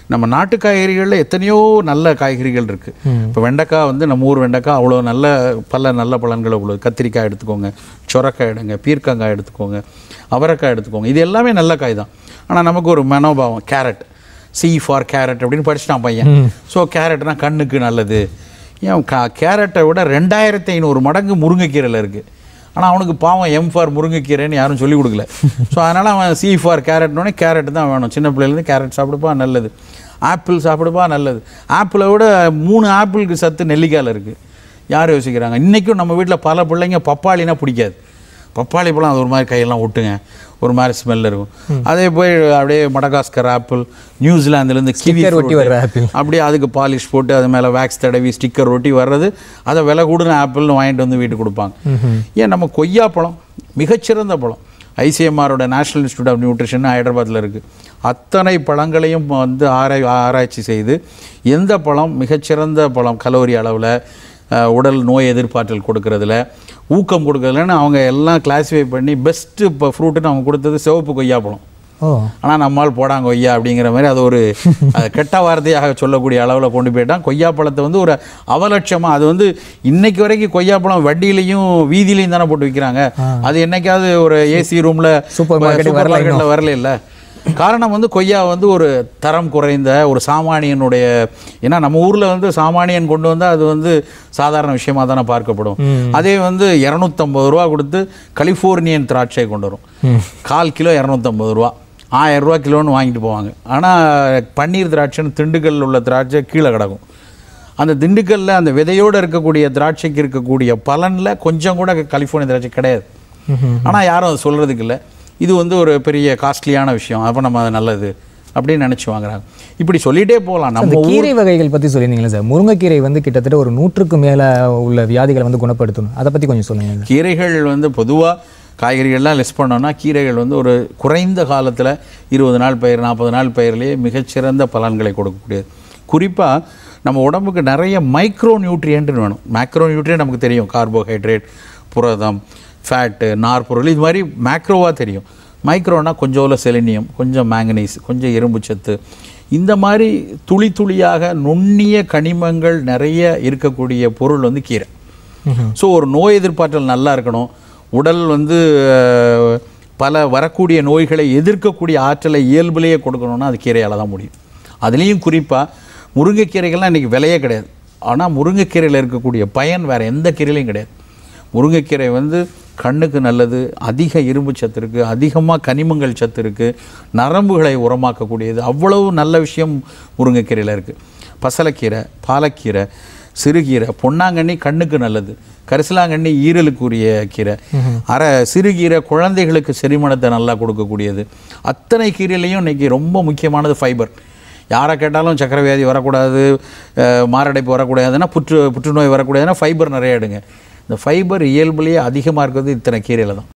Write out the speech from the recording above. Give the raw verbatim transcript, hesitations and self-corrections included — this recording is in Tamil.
நம்ம நாட்டு காய்கறிகளில் எத்தனையோ நல்ல காய்கறிகள் இருக்குது. இப்போ வெண்டைக்காய் வந்து நம்ம ஊர் வெண்டைக்காய் அவ்வளோ நல்ல பல நல்ல பலன்களை உள்ளது. கத்திரிக்காய் எடுத்துக்கோங்க, சொரக்காய் எடுங்க, பீர்க்கங்காய் எடுத்துக்கோங்க, அவரைக்காய் எடுத்துக்கோங்க. இது எல்லாமே நல்ல காய் தான். ஆனால் நமக்கு ஒரு மனோபாவம், கேரட், சி ஃபார் கேரட் அப்படின்னு படிச்சுட்டான் பையன். ஸோ கேரட்னா கண்ணுக்கு நல்லது. ஏன் கா கேரட்டை விட ரெண்டாயிரத்தி ஐநூறு மடங்கு முருங்கைக்கீரையில் இருக்குது. ஆனால் அவனுக்கு பாவம் எம் ஃபார் முருங்கைக்கீரைன்னு யாரும் சொல்லிக் கொடுக்கல. ஸோ அதனால் அவன் சி ஃபார் கேரட்னோடனே கேரட் தான் வேணும். சின்ன பிள்ளைலேருந்து கேரட் சாப்பிடுப்பா நல்லது, ஆப்பிள் சாப்பிடுப்பா நல்லது. ஆப்பிளை விட மூணு ஆப்பிளுக்கு சத்து நெல்லிக்காயில் இருக்குது. யார் யோசிக்கிறாங்க? இன்றைக்கும் நம்ம வீட்டில் பல பிள்ளைங்க பப்பாளினா பிடிக்காது. பப்பாளி பழம் அது ஒரு மாதிரி கையெல்லாம் ஒட்டுங்க, ஒரு மாதிரி ஸ்மெல் இருக்கும். அதே போய் அப்படியே மடகாஸ்கர் ஆப்பிள், நியூசிலாந்துலேருந்து கிவி ஒட்டி வர்ற ஆப்பிள், அப்படியே அதுக்கு பாலிஷ் போட்டு அது மேலே வேக்ஸ் தடவி ஸ்டிக்கர் ஒட்டி வர்றது, அதை விலை கூடுன ஆப்பிள்னு வாங்கிட்டு வந்து வீட்டுக்கு கொடுப்பாங்க. ஏன் நம்ம கொய்யா பழம் மிகச்சிறந்த பழம். ஐசிஎம்ஆரோட நேஷனல் இன்ஸ்டியூட் ஆஃப் நியூட்ரிஷன் ஹைதராபாத்தில் இருக்குது. அத்தனை பழங்களையும் வந்து ஆராய் ஆராய்ச்சி செய்து எந்த பழம் மிகச்சிறந்த பழம், கலோரி அளவில், உடல் நோய் எதிர்ப்பாற்றல் கொடுக்கறதுல, ஊக்கம் கொடுக்கறதுலன்னு அவங்க எல்லாம் கிளாஸிஃபை பண்ணி பெஸ்ட்டு இப்போ ஃப்ரூட்டுன்னு அவங்க கொடுத்தது சிவப்பு கொய்யா பழம். ஆனால் நம்மால் போடாங்க கொய்யா அப்படிங்கிற மாதிரி அது ஒரு கெட்ட வார்த்தையாக சொல்லக்கூடிய அளவில் கொண்டு போயிட்டான். கொய்யா பழத்தை வந்து ஒரு அவலட்சமாக, அது வந்து இன்னைக்கு வரைக்கும் கொய்யா பழம் வண்டியிலையும் வீதியிலையும் தானே போட்டு விற்கிறாங்க. அது என்னைக்காவது ஒரு ஏசி ரூமில் சூப்பர் மார்க்கெட்டில் வரல இல்லை. காரணம் வந்து கொய்யா வந்து ஒரு தரம் குறைந்த ஒரு சாமானியனுடைய, ஏன்னா நம்ம ஊரில் வந்து சாமானியன் கொண்டு வந்தால் அது வந்து சாதாரண விஷயமா தானே பார்க்கப்படும். அதே வந்து இரநூத்தம்பது ரூபா கொடுத்து கலிஃபோர்னியன் திராட்சை கொண்டு வரும். கால் கிலோ இரநூத்தம்பது ரூபா, ஆயிரம் ரூபா கிலோன்னு வாங்கிட்டு போவாங்க. ஆனால் பன்னீர் திராட்சைன்னு திண்டுக்கல்லில் உள்ள திராட்சை கீழே கிடக்கும். அந்த திண்டுக்கல்லில் அந்த விதையோடு இருக்கக்கூடிய திராட்சைக்கு இருக்கக்கூடிய பலனில் கொஞ்சம் கூட கலிஃபோர்னியா திராட்சை கிடையாது. ஆனால் யாரும் அதை சொல்கிறதுக்கு இல்லை. இது வந்து ஒரு பெரிய காஸ்ட்லியான விஷயம், அப்போ நம்ம அது நல்லது அப்படின்னு நினச்சி வாங்குறாங்க. இப்படி சொல்லிகிட்டே போகலாம். நம்ம கீரை வகைகள் பற்றி சொல்லியிருந்தீங்களா சார்? முருங்கைக்கீரை வந்து கிட்டத்தட்ட ஒரு நூற்றுக்கு மேலே உள்ள வியாதிகளை வந்து குணப்படுத்தணும், அதை பற்றி கொஞ்சம் சொல்லுங்கள். கீரைகள் வந்து பொதுவாக காய்கறிகள்லாம் லிஸ்ட் பண்ணோன்னா கீரைகள் வந்து ஒரு குறைந்த காலத்தில் இருபது நாள் பயிர், நாற்பது நாள் பயிர்லேயே மிகச்சிறந்த பலன்களை கொடுக்கக்கூடியது. குறிப்பாக நம்ம உடம்புக்கு நிறைய மைக்ரோ நியூட்ரியன்ட்னு வேணும். மேக்ரோ நியூட்ரியன்ட் நமக்கு தெரியும், கார்போஹைட்ரேட், புரதம், ஃபேட்டு, நார்பொருள், இது மாதிரி மேக்ரோவாக தெரியும். மைக்ரோனா கொஞ்சம் செலினியம், கொஞ்சம் மேங்கனீஸ், கொஞ்சம் இரும்பு சத்து, இந்த மாதிரி துளி துளியாக நுண்ணிய கனிமங்கள் நிறைய இருக்கக்கூடிய பொருள் வந்து கீரை. ஸோ ஒரு நோய் எதிர்ப்பாற்றல் நல்லா இருக்கணும், உடல் வந்து பல வரக்கூடிய நோய்களை எதிர்க்கக்கூடிய ஆற்றலை இயல்புலேயே கொடுக்கணும்னா அது கீரையால் தான் முடியும். அதுலேயும் குறிப்பாக முருங்கைக்கீரைகள்லாம் இன்றைக்கி விலையே கிடையாது. ஆனால் முருங்கைக்கீரையில் இருக்கக்கூடிய பயன் வேறு எந்த கீரையிலையும் கிடையாது. முருங்கைக்கீரை வந்து கண்ணுக்கு நல்லது, அதிக இரும்பு சத்து இருக்குது, அதிகமாக கனிமங்கள் சத்து இருக்குது, நரம்புகளை உரமாக்கக்கூடியது, அவ்வளவு நல்ல விஷயம் முருங்கைக்கீரையில் இருக்குது. பசலைக்கீரை, பாலக்கீரை, சிறுகீரை, பொன்னாங்கண்ணி கண்ணுக்கு நல்லது, கரிசலாங்கண்ணி ஈரலுக்குரிய கீரை, அரை சிறுகீரை குழந்தைகளுக்கு செரிமானத்தை நல்லா கொடுக்கக்கூடியது. அத்தனை கீரையிலையும் இன்றைக்கி ரொம்ப முக்கியமானது ஃபைபர். யாரை கேட்டாலும் சக்கரை வியாதி வரக்கூடாது, மாரடைப்பு வரக்கூடாதுன்னா, புற்று புற்றுநோய் வரக்கூடாதுன்னா ஃபைபர் நிறைய எடுங்க. இந்த ஃபைபர் இயல்புலேயே அதிகமாக இருக்கிறது இத்தனை கீரையில் தான்.